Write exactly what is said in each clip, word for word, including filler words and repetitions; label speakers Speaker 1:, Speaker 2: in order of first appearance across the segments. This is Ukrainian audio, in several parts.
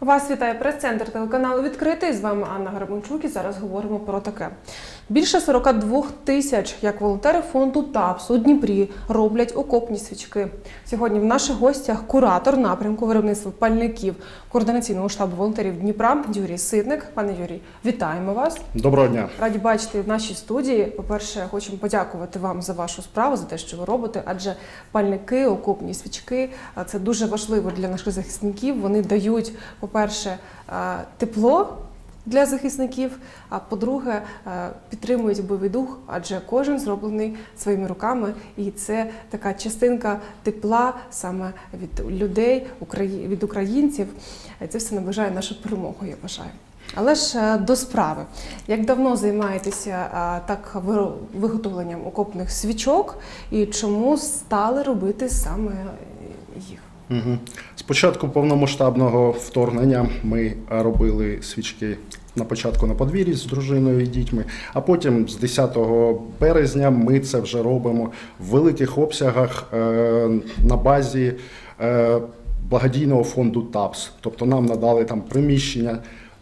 Speaker 1: Вас вітає прес-центр телеканалу «Відкритий». З вами Анна Гарбунчук і зараз говоримо про таке. Більше сорока двох тисяч, як волонтери фонду ТАПС у Дніпрі, роблять окопні свічки. Сьогодні в наших гостях куратор напрямку виробництва пальників Координаційного штабу волонтерів Дніпра Юрій Ситник. Пане Юрій, вітаємо вас.
Speaker 2: Доброго дня.
Speaker 1: Раді бачити в нашій студії. По-перше, хочемо подякувати вам за вашу справу, за те, що ви робите, адже пальники, окопні свічки – це дуже важливо для наших захисників. Вони дають, по-перше, тепло для захисників, а по-друге, підтримують бойовий дух, адже кожен зроблений своїми руками, і це така частинка тепла саме від людей, від українців. Це все наближає нашу перемогу, я вважаю. Але ж до справи. Як давно займаєтеся так виготовленням окопних свічок і чому стали робити саме їх?
Speaker 2: Угу. З початку повномасштабного вторгнення ми робили свічки на початку на подвір'ї з дружиною і дітьми, а потім з десятого березня ми це вже робимо в великих обсягах на базі благодійного фонду ТАПС. Тобто нам надали там приміщення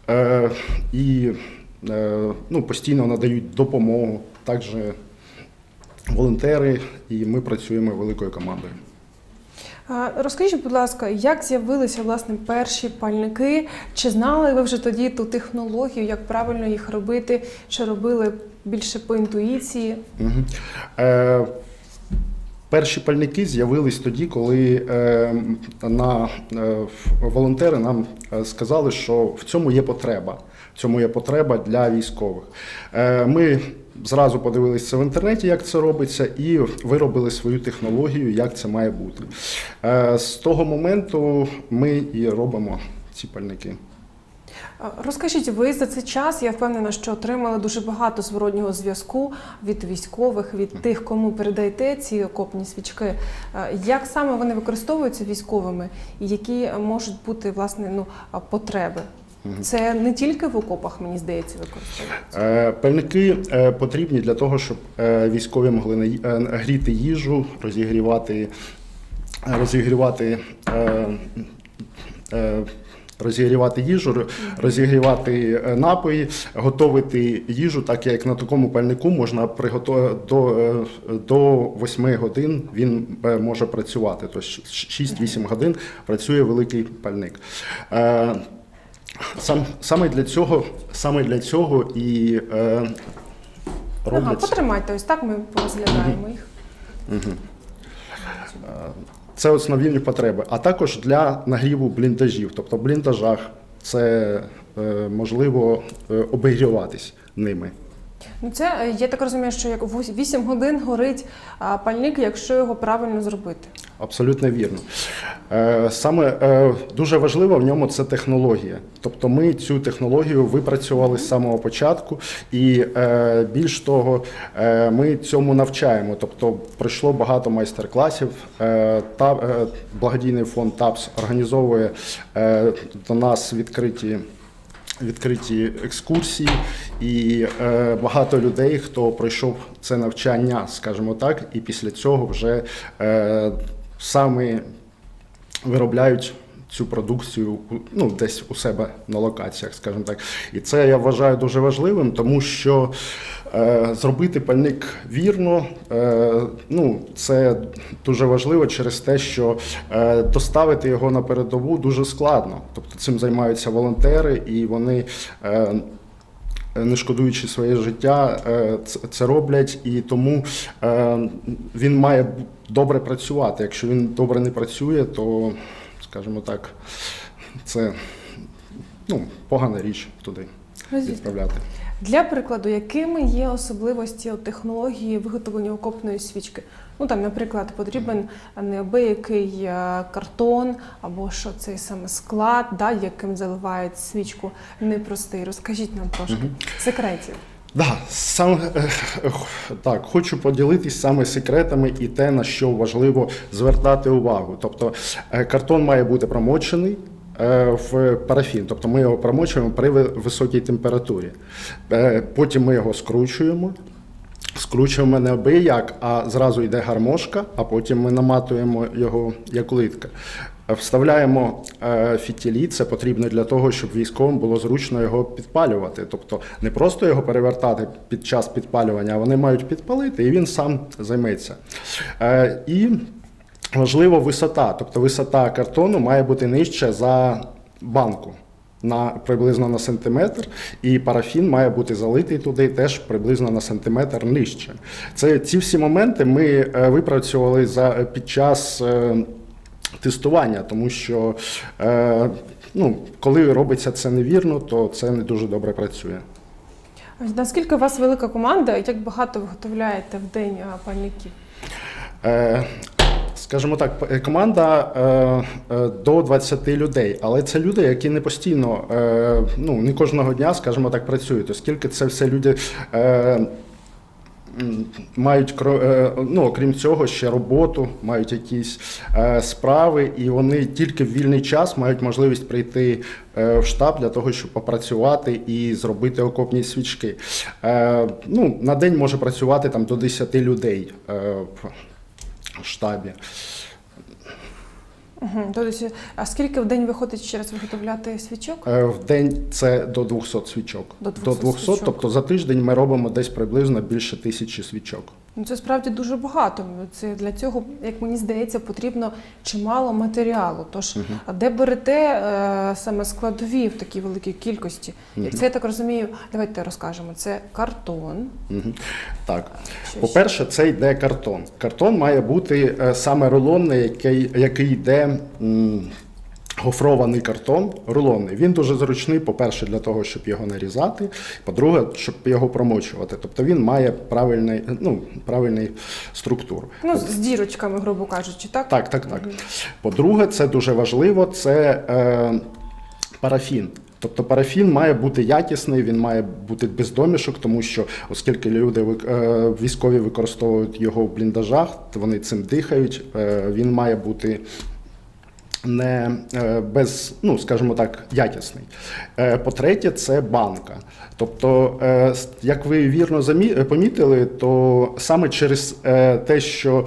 Speaker 2: і ну, постійно надають допомогу, також волонтери, і ми працюємо великою командою.
Speaker 1: Розкажіть, будь ласка, як з'явилися, власне, перші пальники? Чи знали ви вже тоді ту технологію, як правильно їх робити? Чи робили більше по інтуїції?
Speaker 2: Угу. Е, перші пальники з'явились тоді, коли е, на, е, волонтери нам сказали, що в цьому є потреба. В цьому є потреба для військових. Е, ми зразу подивилися це в інтернеті, як це робиться, і виробили свою технологію, як це має бути. З того моменту ми і робимо ці пальники.
Speaker 1: Розкажіть, ви за цей час, я впевнена, що отримали дуже багато зворотнього зв'язку від військових, від тих, кому передаєте ці окопні свічки. Як саме вони використовуються військовими і які можуть бути, власне, ну, потреби? Це не тільки в окопах, мені здається, використовується?
Speaker 2: Пальники потрібні для того, щоб військові могли гріти їжу, розігрівати, розігрівати, розігрівати їжу, розігрівати напої, готувати їжу, так як на такому пальнику можна приготувати до, до восьми годин він може працювати. Тобто шість-вісім годин працює великий пальник. Сам, саме для цього, саме для цього і е, роблять...
Speaker 1: Ага, потримайте, ось так ми порозглядаємо їх.
Speaker 2: Угу. Це основні потреби. А також для нагріву бліндажів. Тобто в бліндажах це е, можливо обігріватись ними.
Speaker 1: Ну це, я так розумію, що як вісім годин горить пальник, якщо його правильно зробити.
Speaker 2: Абсолютно вірно. Саме дуже важливо в ньому це технологія. Тобто ми цю технологію випрацювали з самого початку і більш того, ми цьому навчаємо. Тобто пройшло багато майстер-класів. Благодійний фонд ТАПС організовує до нас відкриті відкриті екскурсії, і е, багато людей, хто пройшов це навчання, скажімо так, і після цього вже е, самі виробляють цю продукцію, ну, десь у себе на локаціях, скажімо так. І це я вважаю дуже важливим, тому що е, зробити пальник вірно, е, ну, це дуже важливо через те, що е, доставити його на передову дуже складно. Тобто цим займаються волонтери, і вони, е, не шкодуючи своє життя, е, це роблять, і тому е, він має добре працювати. Якщо він добре не працює, то, скажімо так, це ну, погана річ туди відправляти.
Speaker 1: Для прикладу, якими є особливості технології виготовлення окопної свічки? Ну, там, наприклад, потрібен неабиякий картон, або що цей саме склад, да, яким заливають свічку, непростий. Розкажіть нам трошки угу. секретів.
Speaker 2: Да, сам, так, хочу поділитись саме секретами і те, на що важливо звертати увагу. Тобто картон має бути промочений в парафін, тобто ми його промочуємо при високій температурі. Потім ми його скручуємо, скручуємо не абияк, а зразу йде гармошка, а потім ми наматуємо його як литка. Вставляємо е, фітілі, це потрібно для того, щоб військовим було зручно його підпалювати. Тобто не просто його перевертати під час підпалювання, а вони мають підпалити, і він сам займеться. Е, і важливо висота, тобто висота картону має бути нижча за банку. На приблизно на сантиметр, і парафін має бути залитий туди теж приблизно на сантиметр нижче. Це ці всі моменти ми е, випрацьовували за під час е, тестування, тому що е, ну, коли робиться це невірно, то це не дуже добре працює.
Speaker 1: Наскільки у вас велика команда і як багато виготовляєте в день а, пальників?
Speaker 2: Е, Скажімо так, команда е, е, до двадцяти людей, але це люди, які не постійно, е, ну, не кожного дня, скажімо так, працюють, оскільки це все люди е, мають, е, ну, окрім цього, ще роботу, мають якісь е, справи, і вони тільки в вільний час мають можливість прийти е, в штаб для того, щоб попрацювати і зробити окопні свічки. Е, ну, на день може працювати там до десяти людей. Е, в штабі.
Speaker 1: Угу. Тобто, а скільки в день виходить ще раз виготовляти свічок?
Speaker 2: В день це до двохсот свічок.
Speaker 1: До двохсот,
Speaker 2: до двохсот
Speaker 1: свічок.
Speaker 2: Тобто за тиждень ми робимо десь приблизно більше тисячі свічок.
Speaker 1: Ну, це справді дуже багато. Це для цього, як мені здається, потрібно чимало матеріалу. Тож,
Speaker 2: Угу.
Speaker 1: а де берете е, саме складові в такій великій кількості?
Speaker 2: Угу.
Speaker 1: Це, я так розумію, давайте розкажемо. Це картон.
Speaker 2: Угу. Так.
Speaker 1: Що
Speaker 2: По-перше, це йде картон. Картон має бути е, саме рулонний, який, який йде... М гофрований картон, рулонний. Він дуже зручний, по-перше, для того, щоб його нарізати, по-друге, щоб його промочувати. Тобто він має правильний, ну, правильний структуру.
Speaker 1: Ну, з дірочками, грубо кажучи, так?
Speaker 2: Так, так, так.
Speaker 1: Угу.
Speaker 2: По-друге, це дуже важливо, це е, парафін. Тобто парафін має бути якісний, він має бути без домішок, тому що, оскільки люди е, військові використовують його в бліндажах, то вони цим дихають, е, він має бути не без, ну, скажімо так, якісний. По-третє, це банка. Тобто, як ви вірно помітили, то саме через те, що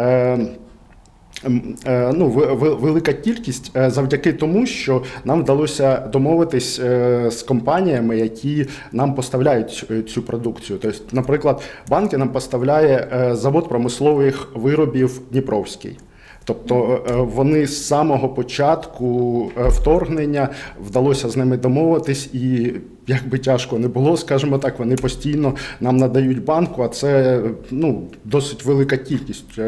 Speaker 2: ну, велика кількість завдяки тому, що нам вдалося домовитись з компаніями, які нам поставляють цю продукцію. Тобто, наприклад, банки нам поставляє завод промислових виробів Дніпровський. Тобто вони з самого початку вторгнення вдалося з ними домовитись, і як би тяжко не було, скажімо так, вони постійно нам надають банку, а це, ну, досить велика кількість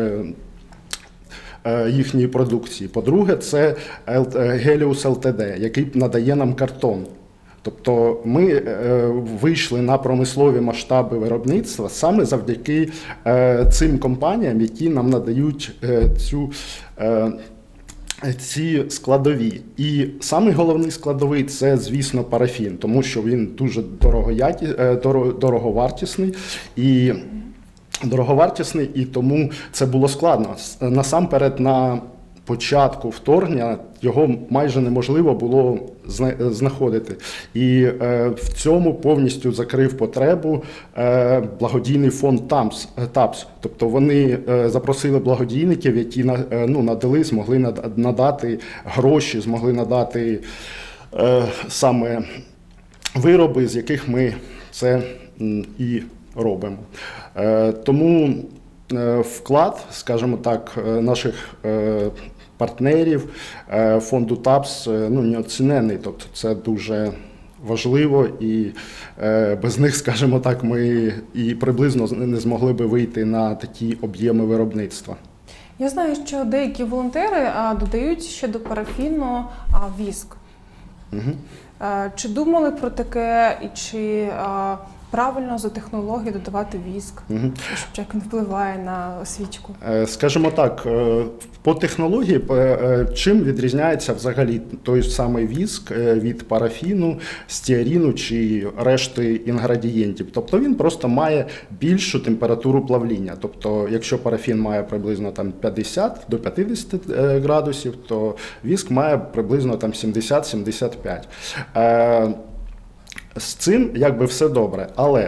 Speaker 2: їхньої продукції. По-друге, це Геліус Лтд, який надає нам картон. Тобто ми е, вийшли на промислові масштаби виробництва саме завдяки е, цим компаніям, які нам надають е, цю, е, ці складові. І самий головний складовий – це, звісно, парафін, тому що він дуже дорогояті, е, дороговартісний і дороговартісний, і тому це було складно. Насамперед, на початку вторгнення його майже неможливо було знаходити. І е, в цьому повністю закрив потребу е, благодійний фонд ТАПС. ТАПС. Тобто вони е, запросили благодійників, які на, е, ну, надали, змогли надати гроші, змогли надати е, саме вироби, з яких ми це м, і робимо. Е, тому е, вклад, скажімо так, наших е, партнерів фонду ТАПС, ну, неоцінений. Тобто це дуже важливо, і без них, скажімо так, ми і приблизно не змогли би вийти на такі об'єми виробництва.
Speaker 1: Я знаю, що деякі волонтери додають ще до парафіну віск. Угу. Чи думали про таке, і чи правильно за технологією додавати віск, угу. Як він впливає на свічку?
Speaker 2: Скажімо так, по технології, чим відрізняється взагалі той самий віск від парафіну, стеаріну чи решти інгредієнтів? Тобто він просто має більшу температуру плавління. Тобто, якщо парафін має приблизно там п'ятдесят до п'ятдесят градусів, то віск має приблизно там сімдесят - сімдесят п'ять. З цим якби все добре, але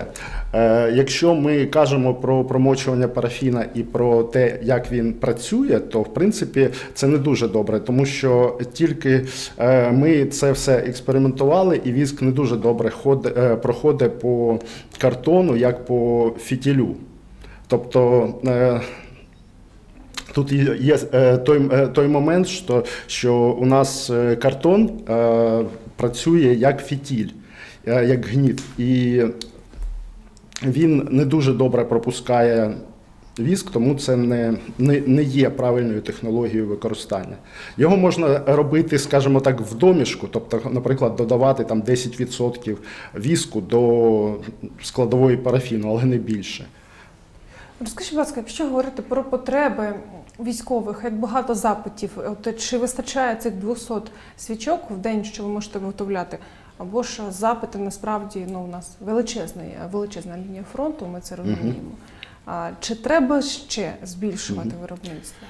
Speaker 2: Е, якщо ми кажемо про промочування парафіна і про те, як він працює, то в принципі це не дуже добре, тому що тільки е, ми це все експериментували, і віск не дуже добре ход, е, проходить по картону, як по фітілю. Тобто е, тут є той, той момент, що, що у нас картон е, працює як фітіль, як гніт, і він не дуже добре пропускає віск, тому це не, не, не є правильною технологією використання. Його можна робити, скажімо так, в домішку, тобто, наприклад, додавати там десять відсотків віску до складової парафіну, але не більше.
Speaker 1: Розкажіть, будь ласка, якщо говорити про потреби військових, як багато запитів, от, чи вистачає цих двохсот свічок в день, що ви можете виготовляти? Або ж запити насправді, ну, у нас величезна, величезна лінія фронту, ми це розуміємо. Uh-huh. А, чи треба ще збільшувати uh-huh. виробництво?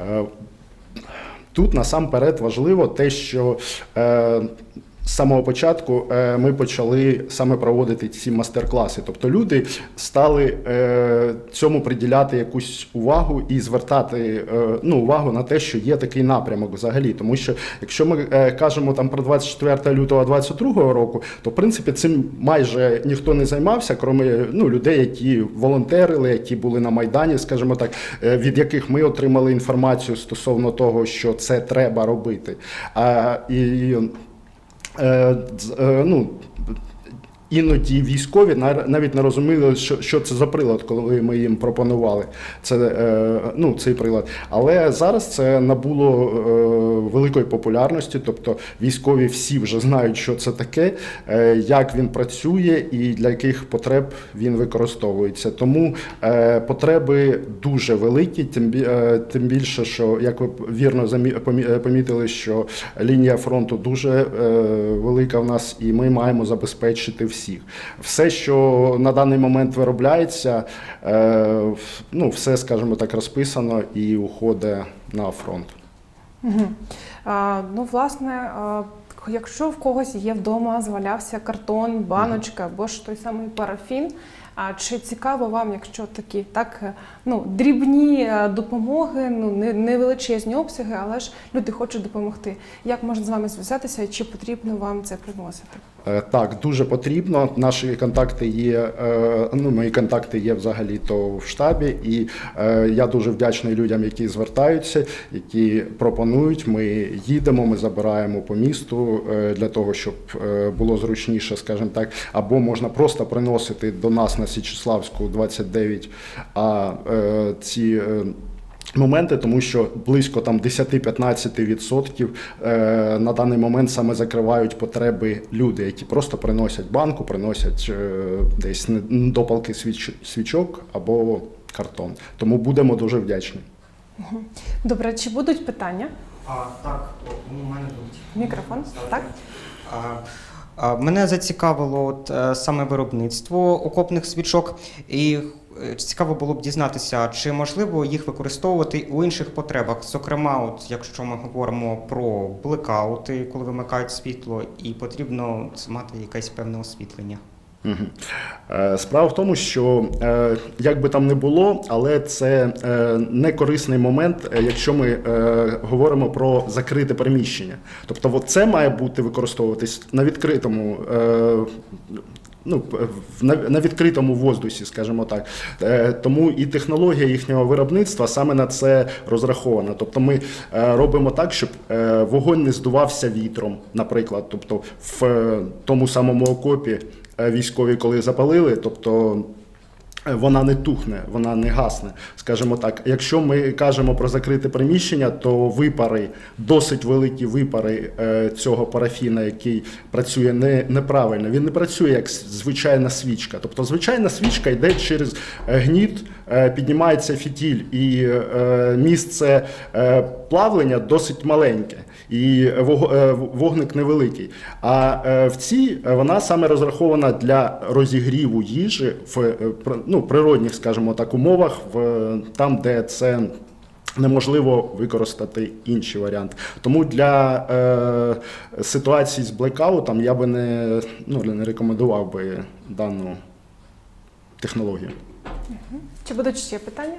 Speaker 2: Тут насамперед важливо те, що е, з самого початку ми почали саме проводити ці мастер-класи. Тобто люди стали цьому приділяти якусь увагу і звертати ну, увагу на те, що є такий напрямок взагалі. Тому що якщо ми кажемо там про двадцять четвертого лютого двадцять другого року, то в принципі цим майже ніхто не займався, крім ну, людей, які волонтерили, які були на Майдані, скажімо так, від яких ми отримали інформацію стосовно того, що це треба робити. А, і Е, ну, іноді військові навіть не розуміли, що, що це за прилад, коли ми їм пропонували це, е, ну, цей прилад. Але зараз це набуло е, великої популярності, тобто військові всі вже знають, що це таке, е, як він працює і для яких потреб він використовується. Тому е, потреби дуже великі, тим, е, тим більше, що, як ви вірно помітили, що лінія фронту дуже е, велика в нас, і ми маємо забезпечити всі. Все, що на даний момент виробляється, ну, все, скажімо так, розписано і уходить на фронт.
Speaker 1: Угу. А, ну, власне, якщо в когось є вдома, звалявся картон, баночка або ж той самий парафін, а чи цікаво вам, якщо такі так, ну, дрібні допомоги, ну, не, не величезні обсяги, але ж люди хочуть допомогти. Як можна з вами зв'язатися і чи потрібно вам це приносити?
Speaker 2: Так, дуже потрібно. Наші контакти є, ну, мої контакти є взагалі-то в штабі, і я дуже вдячний людям, які звертаються, які пропонують. Ми їдемо, ми забираємо по місту для того, щоб було зручніше, скажімо так, або можна просто приносити до нас на Січеславську двадцять дев'ять, а ці моменти, тому що близько там десять-п'ятнадцять відсотків е, на даний момент саме закривають потреби люди, які просто приносять банку, приносять е, десь недопалки свіч, свічок або картон. Тому будемо дуже вдячні.
Speaker 1: Добре, чи будуть питання?
Speaker 3: А, так, у мене будуть.
Speaker 1: Мікрофон, так?
Speaker 3: А, а, мене зацікавило от, саме виробництво окопних свічок, і цікаво було б дізнатися, чи можливо їх використовувати у інших потребах. Зокрема, от, якщо ми говоримо про блекаути, коли вимикають світло, і потрібно мати якесь певне освітлення.
Speaker 2: Справа в тому, що як би там не було, але це не корисний момент, якщо ми говоримо про закрите приміщення. Тобто це має бути використовуватись на відкритому, ну, на відкритому воздусі, скажімо так. Тому і технологія їхнього виробництва саме на це розрахована. Тобто ми робимо так, щоб вогонь не здувався вітром, наприклад. Тобто в тому самому окопі військові, коли запалили, тобто вона не тухне, вона не гасне, скажімо так. Якщо ми кажемо про закрите приміщення, то випари, досить великі випари цього парафіна, який працює не, неправильно, він не працює як звичайна свічка. Тобто звичайна свічка йде через гніт, піднімається фітіль, і місце плавлення досить маленьке, і вогник невеликий. А в цій вона саме розрахована для розігріву їжі в ну, природних, скажімо так, умовах, в, там, де це неможливо використати інші варіанти. Тому для е, ситуації з блекаутом я би не, ну, не рекомендував би дану технологія.
Speaker 1: Чи будуть ще питання?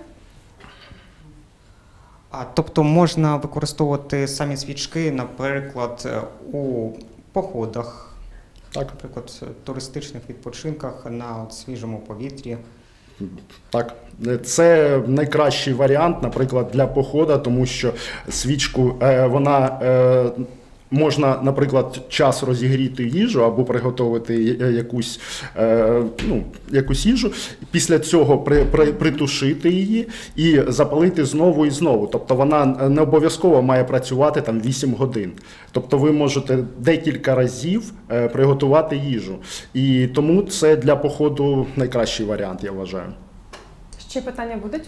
Speaker 3: А, тобто можна використовувати самі свічки, наприклад, е, у походах,
Speaker 2: Так.
Speaker 3: наприклад, туристичних відпочинках на от свіжому повітрі.
Speaker 2: Так, це найкращий варіант, наприклад, для походу, тому що свічку е, вона е, можна, наприклад, час розігріти їжу або приготувати якусь, е, ну, якусь їжу, після цього при, при, притушити її і запалити знову і знову. Тобто вона не обов'язково має працювати там вісім годин. Тобто ви можете декілька разів е, приготувати їжу. І тому це для походу найкращий варіант, я вважаю.
Speaker 1: Ще питання будуть?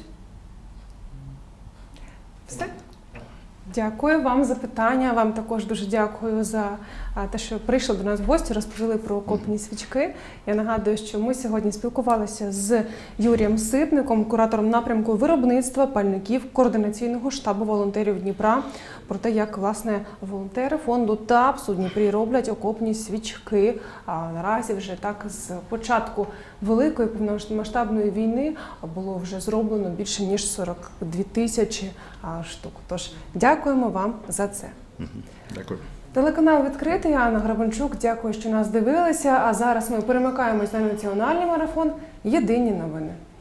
Speaker 1: Все? Дякую вам за питання. Вам також дуже дякую за а, те, що прийшли до нас в гості, розповіли про окопні свічки. Я нагадую, що ми сьогодні спілкувалися з Юрієм Ситником, куратором напрямку виробництва пальників Координаційного штабу волонтерів Дніпра, про те, як, власне, волонтери фонду ТАПС у Дніпрі роблять окопні свічки. А наразі вже так з початку великої повномасштабної війни було вже зроблено більше ніж сорок дві тисячі штук. Тож дякуємо вам за це.
Speaker 2: Дякую.
Speaker 1: Телеканал «Відкритий», Анна Грабанчук. Дякую, що нас дивилися. А зараз ми перемикаємось на національний марафон «Єдині новини».